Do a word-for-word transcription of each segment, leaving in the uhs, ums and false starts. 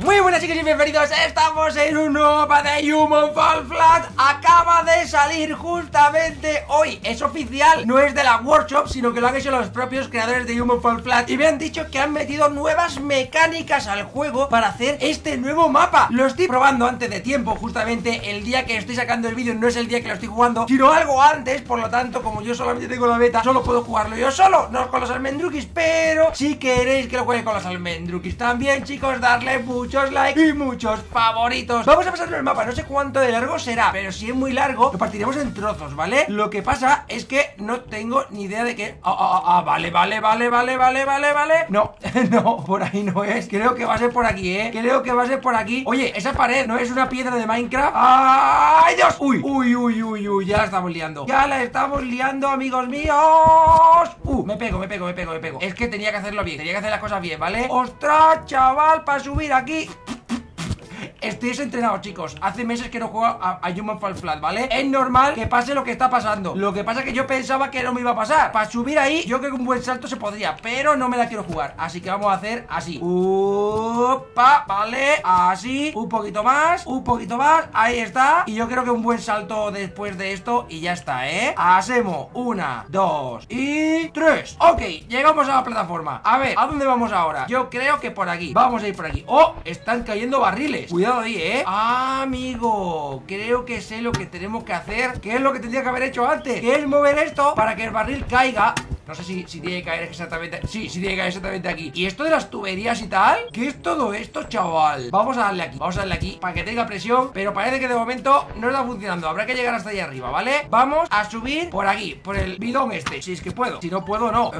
Muy buenas chicos y bienvenidos, estamos en un nuevo mapa de Human Fall Flat. Acaba de salir justamente hoy, es oficial, no es de la workshop, sino que lo han hecho los propios creadores de Human Fall Flat. Y me han dicho que han metido nuevas mecánicas al juego para hacer este nuevo mapa. Lo estoy probando antes de tiempo, justamente el día que estoy sacando el vídeo no es el día que lo estoy jugando, sino algo antes. Por lo tanto, como yo solamente tengo la beta, solo puedo jugarlo yo solo, no con los almendruquis. Pero si queréis que lo juegue con los almendruquis también, chicos, darle muchos likes y muchos favoritos. Vamos a pasarlo el mapa, no sé cuánto de largo será, pero si es muy largo, lo partiremos en trozos, ¿vale? Lo que pasa es que no tengo ni idea de qué... Ah, ah, ah, vale, vale, vale, vale, vale, vale, vale. No, no, por ahí no es. Creo que va a ser por aquí, ¿eh? Creo que va a ser por aquí. Oye, esa pared no es una piedra de Minecraft. ¡Ay, Dios! Uy, uy, uy, uy, uy, ya la estamos liando. Ya la estamos liando, amigos míos. Uh, me pego, me pego, me pego, me pego. Es que tenía que hacerlo bien, tenía que hacer las cosas bien, ¿vale? ¡Ostras, chaval! Para subir aquí... Estoy desentrenado, chicos. Hace meses que no juego a, a Human Fall Flat, ¿vale? Es normal que pase lo que está pasando. Lo que pasa es que yo pensaba que no me iba a pasar. Para subir ahí, yo creo que un buen salto se podría, pero no me la quiero jugar. Así que vamos a hacer así. Upa, vale, así. Un poquito más, un poquito más. Ahí está. Y yo creo que un buen salto después de esto y ya está, ¿eh? Hacemos una, dos y tres. Ok, llegamos a la plataforma. A ver, ¿a dónde vamos ahora? Yo creo que por aquí. Vamos a ir por aquí. ¡Oh! Están cayendo barriles. Cuidado ahí, ¿eh? Ah, amigo, creo que sé lo que tenemos que hacer. ¿Qué es lo que tendría que haber hecho antes? Que es mover esto para que el barril caiga. No sé si, si tiene que caer exactamente... Sí, sí tiene que caer exactamente aquí. ¿Y esto de las tuberías y tal? ¿Qué es todo esto, chaval? Vamos a darle aquí, vamos a darle aquí para que tenga presión. Pero parece que de momento no está funcionando. Habrá que llegar hasta allá arriba, ¿vale? Vamos a subir por aquí, por el bidón este. Si es que puedo, si no puedo, no.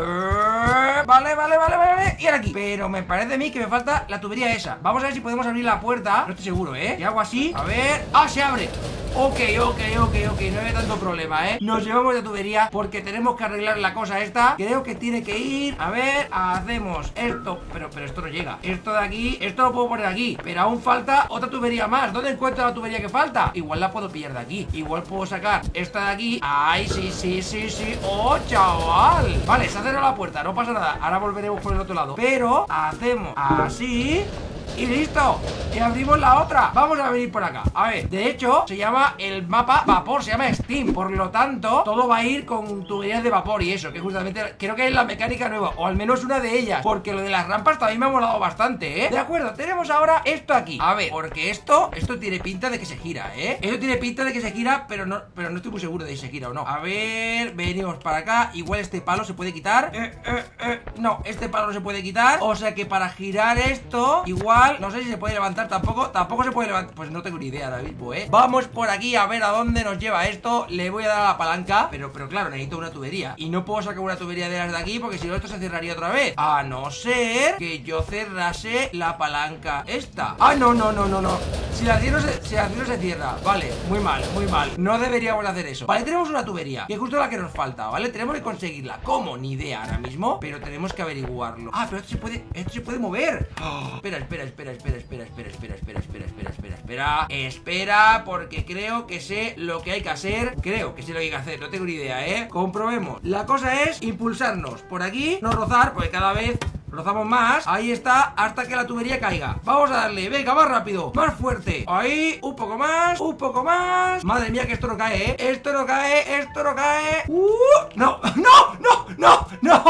eh, Vale, vale, vale, vale. Y ahora aquí. Pero me parece a mí que me falta la tubería esa. Vamos a ver si podemos abrir la puerta. No estoy seguro, ¿eh? Y hago así, a ver... ¡Ah, se abre! Ok, ok, ok, ok, no hay tanto problema, ¿eh? Nos llevamos la tubería porque tenemos que arreglar la cosa esta. Creo que tiene que ir, a ver, hacemos esto. Pero, pero esto no llega. Esto de aquí, esto lo puedo poner aquí. Pero aún falta otra tubería más. ¿Dónde encuentro la tubería que falta? Igual la puedo pillar de aquí. Igual puedo sacar esta de aquí. Ay, sí, sí, sí, sí. ¡Oh, chaval! Vale, se ha cerrado la puerta, no pasa nada. Ahora volveremos por el otro lado. Pero hacemos así... y listo, y abrimos la otra. Vamos a venir por acá, a ver. De hecho, se llama el mapa vapor, se llama Steam. Por lo tanto, todo va a ir con tuberías de vapor y eso, que justamente creo que es la mecánica nueva, o al menos una de ellas, porque lo de las rampas también me ha molado bastante, ¿eh? De acuerdo, tenemos ahora esto aquí. A ver, porque esto, esto tiene pinta de que se gira, ¿eh? Esto tiene pinta de que se gira, pero no, pero no estoy muy seguro de si se gira o no. A ver, venimos para acá. Igual este palo se puede quitar. eh, eh, eh. No, este palo no se puede quitar. O sea que para girar esto, igual no sé si se puede levantar, tampoco Tampoco se puede levantar, pues no tengo ni idea ahora mismo, ¿eh? Vamos por aquí a ver a dónde nos lleva esto. Le voy a dar a la palanca, pero, pero claro, necesito una tubería. Y no puedo sacar una tubería de las de aquí, porque si no esto se cerraría otra vez. A no ser que yo cerrase la palanca esta. Ah, no, no, no, no, no. Si la cierro se, si la cierro se cierra. Vale, muy mal, muy mal. No deberíamos hacer eso. Vale, tenemos una tubería, que es justo la que nos falta, ¿vale? Tenemos que conseguirla. ¿Cómo? Ni idea ahora mismo, pero tenemos que averiguarlo. Ah, pero esto se puede, esto se puede mover. Oh, espera, espera, espera, espera, espera, espera, espera, espera, espera, espera, espera, espera, espera, porque creo que sé lo que hay que hacer. Creo que sé lo que hay que hacer, no tengo ni idea, ¿eh? Comprobemos. La cosa es impulsarnos por aquí, no rozar, porque cada vez rozamos más. Ahí está, hasta que la tubería caiga. Vamos a darle, venga, más rápido, más fuerte. Ahí, un poco más, un poco más. Madre mía, que esto no cae, ¿eh? Esto no cae, esto no cae. uh, No, no, no, no,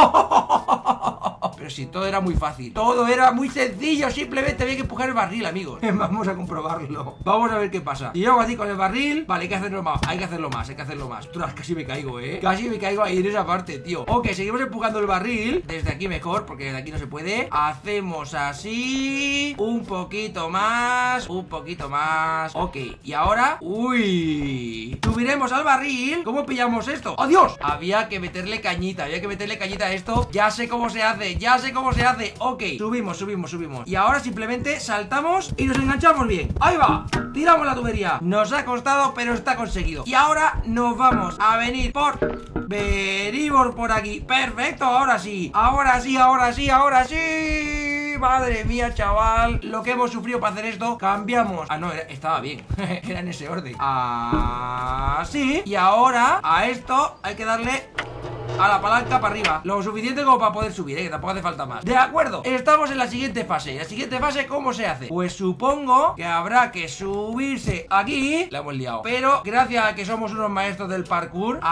no. Pero si todo era muy fácil, todo era muy sencillo. Simplemente había que empujar el barril, amigos. Vamos a comprobarlo. Vamos a ver qué pasa. Y yo hago así con el barril. Vale, hay que hacerlo más, hay que hacerlo más, hay que hacerlo más. Ostras, casi me caigo, ¿eh? Casi me caigo ahí en esa parte, tío. Ok, seguimos empujando el barril. Desde aquí mejor, porque desde aquí no se puede. Hacemos así. Un poquito más. Un poquito más. Ok, y ahora... Uy. Subiremos al barril. ¿Cómo pillamos esto? ¡Oh, Dios! Había que meterle cañita. Había que meterle cañita a esto. Ya sé cómo se hace. Ya sé cómo se hace. Ok, subimos, subimos, subimos. Y ahora simplemente saltamos y nos enganchamos bien. ¡Ahí va! Tiramos la tubería. Nos ha costado, pero está conseguido. Y ahora nos vamos a venir por... Venimos por aquí. Perfecto, ahora sí. Ahora sí, ahora sí, ahora sí. Madre mía, chaval, lo que hemos sufrido para hacer esto. Cambiamos. Ah, no, era, estaba bien. Era en ese orden. Así. Y ahora a esto hay que darle a la palanca para arriba. Lo suficiente como para poder subir, ¿eh? Que tampoco hace falta más. De acuerdo, estamos en la siguiente fase. La siguiente fase, ¿cómo se hace? Pues supongo que habrá que subirse aquí. La hemos liado. Pero gracias a que somos unos maestros del parkour,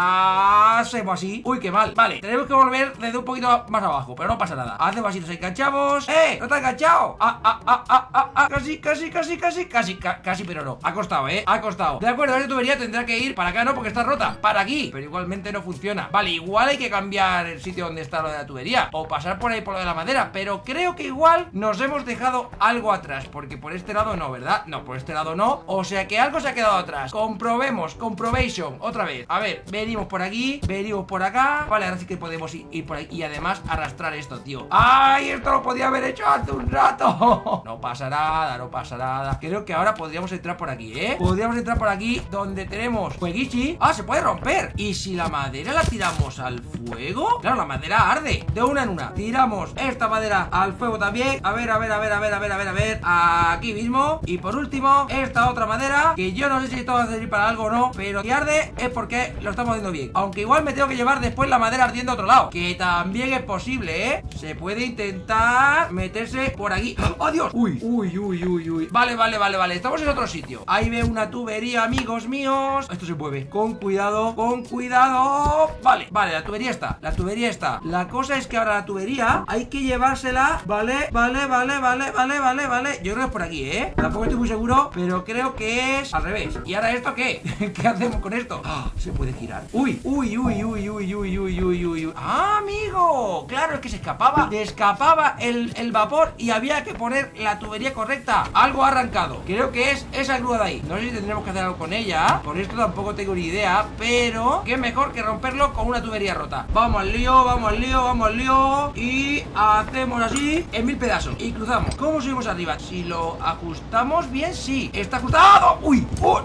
hacemos así. Uy, qué mal. Vale, tenemos que volver desde un poquito más abajo, pero no pasa nada. Hacemos así, nos enganchamos. ¡Eh! ¡No te has enganchado! ¡Ah, ah, ah, ah, ah, ah! Casi, casi, casi, casi, casi, ca casi, pero no. Ha costado, ¿eh? Ha costado. De acuerdo, esa tubería tendrá que ir para acá, ¿no? Porque está rota. Para aquí. Pero igualmente no funciona. Vale, igual hay que cambiar el sitio donde está lo de la tubería. O pasar por ahí por lo de la madera. Pero creo que igual nos hemos dejado algo atrás. Porque por este lado no, ¿verdad? No, por este lado no. O sea que algo se ha quedado atrás. Comprobemos, comprobation. Otra vez. A ver, venimos por aquí, venimos por acá. Vale, ahora sí que podemos ir, ir por ahí. Y además arrastrar esto, tío. ¡Ay! Esto lo podía haber hecho hace un rato. No pasa nada, no pasa nada. Creo que ahora podríamos entrar por aquí, ¿eh? Podríamos entrar por aquí donde tenemos Jueguichi. Ah, se puede romper. ¿Y si la madera la tiramos al fuego? Claro, la madera arde. De una en una. Tiramos esta madera al fuego también. A ver, a ver, a ver, a ver, a ver, a ver, a ver. Aquí mismo. Y por último, esta otra madera, que yo no sé si esto va a servir para algo o no, pero si arde es porque lo estamos haciendo bien. Aunque igual me tengo que llevar después la madera ardiendo a otro lado, que también es posible, ¿eh? Se puede intentar meterse por aquí. ¡Oh, Dios! Uy, uy, uy, uy, uy. Vale, vale, vale, vale. Estamos en otro sitio. Ahí veo una tubería, amigos míos. Esto se mueve. Con cuidado, con cuidado. Vale, vale, la tubería está. La tubería está. La cosa es que ahora la tubería hay que llevársela. Vale, vale, vale, vale, vale, vale, vale. Yo creo que es por aquí, ¿eh? Tampoco estoy muy seguro, pero creo que es al revés. ¿Y ahora esto qué? ¿Qué hacemos con esto? ¡Ah! Se puede girar. Uy, uy, uy, uy, uy, uy, uy, uy, uy. ¡Ah, amigo! Claro, es que se escapaba. Se escapaba el, el vapor y había que poner la tubería correcta. Algo ha arrancado. Creo que es esa grúa de ahí. No sé si tendremos que hacer algo con ella. Con esto tampoco tengo ni idea, pero qué mejor que romperlo con una tubería rota. Vamos al lío, vamos al lío, vamos al lío. Y hacemos así en mil pedazos. Y cruzamos. ¿Cómo subimos arriba? Si lo ajustamos bien, sí. Está ajustado. ¡Uy! ¡Uh!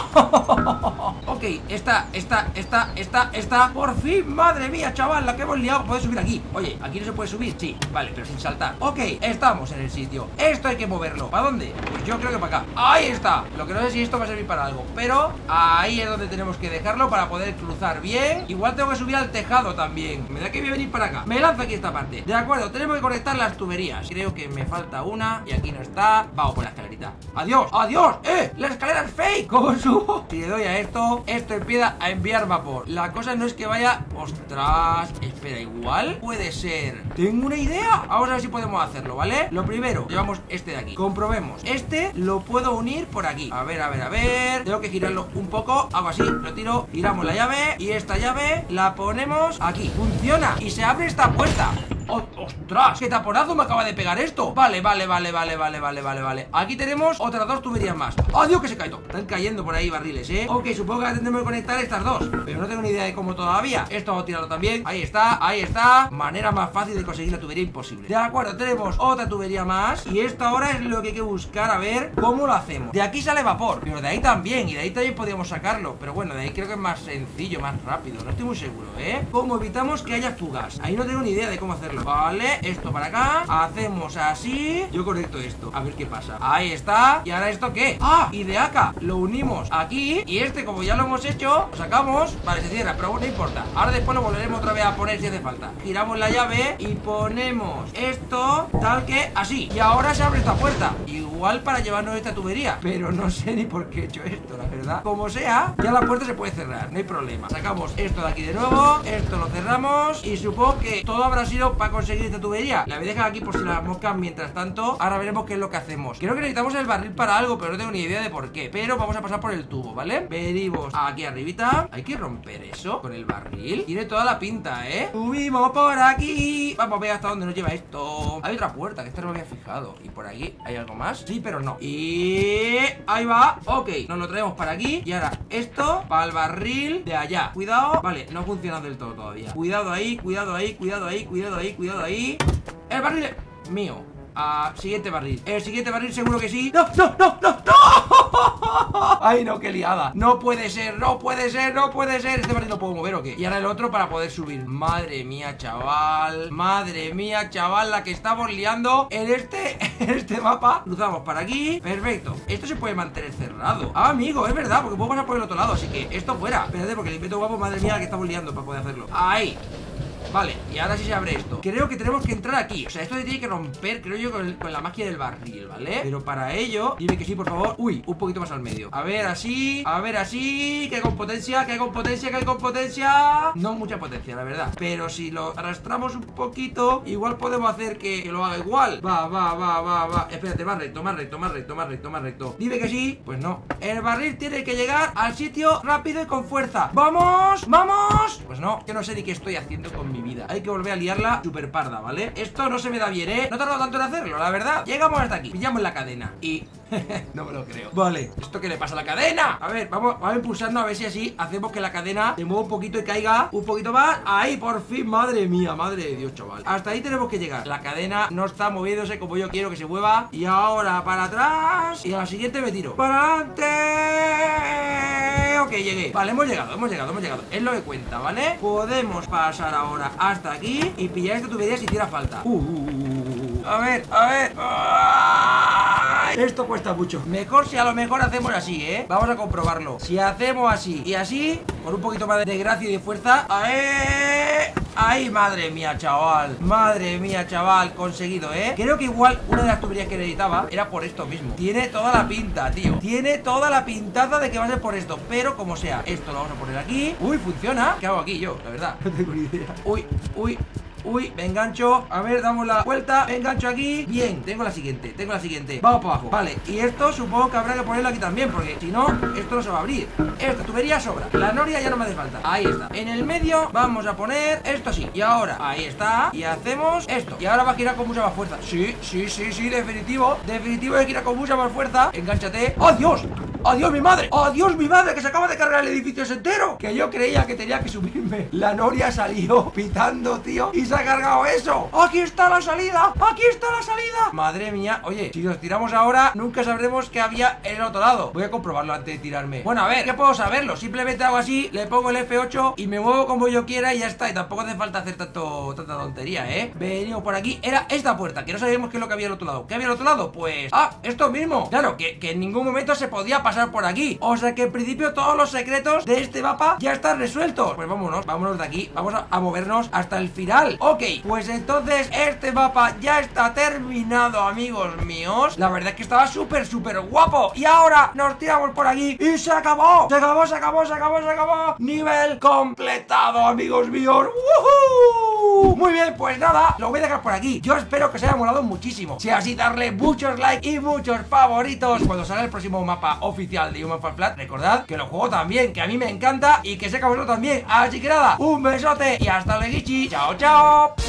¡No! Ok, está, está, está, está, está. Por fin, madre mía, chaval, la que hemos liado. ¿Puedes subir aquí? Oye, ¿aquí no se puede subir? Sí, vale, pero sin saltar. Ok, estamos en el sitio. Esto hay que moverlo. ¿Para dónde? Pues yo creo que para acá. Ahí está. Lo que no sé si esto va a servir para algo, pero ahí es donde tenemos que dejarlo para poder cruzar bien. Igual tengo que subir al tejado también. Me da que voy a venir para acá. Me lanzo aquí esta parte. De acuerdo, tenemos que conectar las tuberías. Creo que me falta una y aquí no está. Vamos por la escalerita. ¡Adiós! ¡Adiós! ¡Eh! ¡La escalera es fake! ¿Cómo subo? Si le doy a esto, esto empieza a enviar vapor. La cosa no es que vaya... ¡Ostras! Espera, igual puede ser. Tengo una idea. Vamos a ver si podemos hacerlo, ¿vale? Lo primero, llevamos este de aquí. Comprobemos. Este lo puedo unir por aquí. A ver, a ver, a ver. Tengo que girarlo un poco. Hago así, lo tiro. Giramos la llave. Y esta llave la ponemos aquí. ¡Funciona! Y se abre esta puerta. ¡Oh, ostras! ¡Qué taponazo me acaba de pegar esto! Vale, vale, vale, vale, vale, vale, vale, vale. Aquí tenemos otras dos tuberías más. ¡Oh, Dios, que se caído! Están cayendo por ahí barriles, ¿eh? Ok, supongo que tendremos que conectar estas dos, pero no tengo ni idea de cómo todavía. Esto vamos a tirarlo también. Ahí está, ahí está. Manera más fácil de conseguir la tubería imposible. De acuerdo, tenemos otra tubería más. Y esto ahora es lo que hay que buscar, a ver cómo lo hacemos. De aquí sale vapor, pero de ahí también. Y de ahí también podríamos sacarlo. Pero bueno, de ahí creo que es más sencillo, más rápido. No estoy muy seguro, ¿eh? ¿Cómo evitamos que haya fugas? Ahí no tengo ni idea de cómo hacerlo. Vale, esto para acá. Hacemos así. Yo conecto esto, a ver qué pasa. Ahí está. ¿Y ahora esto qué? ¡Ah! Y de acá lo unimos aquí. Y este, como ya lo hemos hecho, lo sacamos. Vale, se cierra, pero no importa. Ahora después lo volveremos otra vez a poner si hace falta. Giramos la llave y ponemos esto tal que así. Y ahora se abre esta puerta. Igual para llevarnos esta tubería, pero no sé ni por qué he hecho esto, la verdad. Como sea, ya la puerta se puede cerrar, no hay problema. Sacamos esto de aquí de nuevo. Esto lo cerramos. Y supongo que todo habrá sido para conseguir esta tubería. La voy a dejar aquí por si las moscas mientras tanto. Ahora veremos qué es lo que hacemos. Creo que necesitamos el barril para algo, pero no tengo ni idea de por qué. Pero vamos a pasar por el tubo, ¿vale? Venimos aquí arribita. Hay que romper eso con el barril. Tiene toda la pinta, ¿eh? Subimos por aquí. Vamos a ver hasta dónde nos lleva esto. Hay otra puerta, que esta no me había fijado. Y por aquí hay algo más. Sí, pero no. Y ahí va. Ok, nos lo traemos para aquí. Y ahora esto para el barril de allá. Cuidado. Vale, no ha funcionado del todo todavía. Cuidado ahí, cuidado ahí, cuidado ahí, cuidado ahí, cuidado ahí. El barril es mío. Ah, siguiente barril. El siguiente barril seguro que sí. ¡No, no, no, no, no! Ay, no, qué liada. No puede ser, no puede ser, no puede ser. Este barril lo puedo mover o qué. Y ahora el otro para poder subir. Madre mía, chaval. Madre mía, chaval, la que estamos liando en este, en este mapa. Cruzamos para aquí. Perfecto. Esto se puede mantener cerrado. Ah, amigo, es verdad, porque puedo pasar por el otro lado. Así que esto fuera. Espérate, porque el invento guapo, madre mía, la que estamos liando para poder hacerlo. Ahí. Vale, y ahora sí se abre esto. Creo que tenemos que entrar aquí. O sea, esto se tiene que romper, creo yo, con, el, con la magia del barril, ¿vale? Pero para ello, dime que sí, por favor. Uy, un poquito más al medio. A ver, así, a ver, así. Que hay con potencia, que hay con potencia, que hay con potencia. No mucha potencia, la verdad. Pero si lo arrastramos un poquito, igual podemos hacer que, que lo haga igual. Va, va, va, va, va. Espérate, más recto, más recto, más recto, más recto, más recto. Dime que sí. Pues no. El barril tiene que llegar al sitio rápido y con fuerza. ¡Vamos! ¡Vamos! Pues no, yo no sé ni qué estoy haciendo con mi vida. Hay que volver a liarla super parda, ¿vale? Esto no se me da bien, ¿eh? No he tardado tanto en hacerlo, la verdad. Llegamos hasta aquí, pillamos la cadena y... no me lo creo. Vale, ¿esto qué le pasa a la cadena? A ver, vamos, vamos impulsando a ver si así hacemos que la cadena se mueva un poquito y caiga un poquito más. Ahí, por fin, madre mía, madre de Dios, chaval. Hasta ahí tenemos que llegar. La cadena no está moviéndose como yo quiero que se mueva. Y ahora para atrás. Y a la siguiente me tiro. ¡Para adelante! Ok, llegué. Vale, hemos llegado, hemos llegado, hemos llegado. Es lo que cuenta, ¿vale? Podemos pasar ahora hasta aquí y pillar esta tubería si hiciera falta. Uh, uh, uh, uh. A ver, a ver. ¡Ay! Esto cuesta mucho. Mejor si a lo mejor hacemos así, ¿eh? Vamos a comprobarlo. Si hacemos así y así, con un poquito más de gracia y de fuerza. ¡Ahí! ¡Ay, madre mía, chaval! Madre mía, chaval, conseguido, ¿eh? Creo que igual una de las tuberías que necesitaba era por esto mismo. Tiene toda la pinta, tío. Tiene toda la pintaza de que va a ser por esto. Pero como sea, esto lo vamos a poner aquí. Uy, funciona. ¿Qué hago aquí yo? La verdad, no tengo ni idea. Uy, uy. Uy, me engancho. A ver, damos la vuelta. Me engancho aquí. Bien, tengo la siguiente, tengo la siguiente. Vamos para abajo. Vale, y esto supongo que habrá que ponerlo aquí también, porque si no, esto no se va a abrir. Esta tubería sobra. La noria ya no me hace falta. Ahí está. En el medio vamos a poner esto así. Y ahora, ahí está. Y hacemos esto. Y ahora va a girar con mucha más fuerza. Sí, sí, sí, sí, definitivo. Definitivo de girar con mucha más fuerza. Engánchate. ¡Oh, Dios! ¡Adiós, mi madre! ¡Adiós, mi madre! Que se acaba de cargar el edificio ese entero. Que yo creía que tenía que subirme. La noria salió pitando, tío. Y se ha cargado eso. ¡Aquí está la salida! ¡Aquí está la salida! Madre mía. Oye, si nos tiramos ahora, nunca sabremos qué había en el otro lado. Voy a comprobarlo antes de tirarme. Bueno, a ver, ¿qué puedo saberlo? Simplemente hago así, le pongo el F ocho y me muevo como yo quiera y ya está. Y tampoco hace falta hacer tanto, tanta tontería, ¿eh? Venimos por aquí. Era esta puerta, que no sabíamos qué es lo que había al otro lado. ¿Qué había al otro lado? Pues... ¡ah! Esto mismo. Claro, que, que en ningún momento se podía pasar por aquí. O sea que en principio todos los secretos de este mapa ya están resueltos. Pues vámonos, vámonos de aquí. Vamos a, a movernos hasta el final. Ok, pues entonces este mapa ya está terminado, amigos míos. La verdad es que estaba súper, súper guapo. Y ahora nos tiramos por aquí y se acabó. Se acabó, se acabó, se acabó, se acabó. Nivel completado, amigos míos. ¡Woohoo! Muy bien, pues nada, lo voy a dejar por aquí. Yo espero que os haya molado muchísimo. Si así, darle muchos likes y muchos favoritos cuando salga el próximo mapa oficial de Human Fall Flat. Recordad que lo juego también, que a mí me encanta y que sé que a vosotros también. Así que nada, un besote y hasta luego. Chao, chao.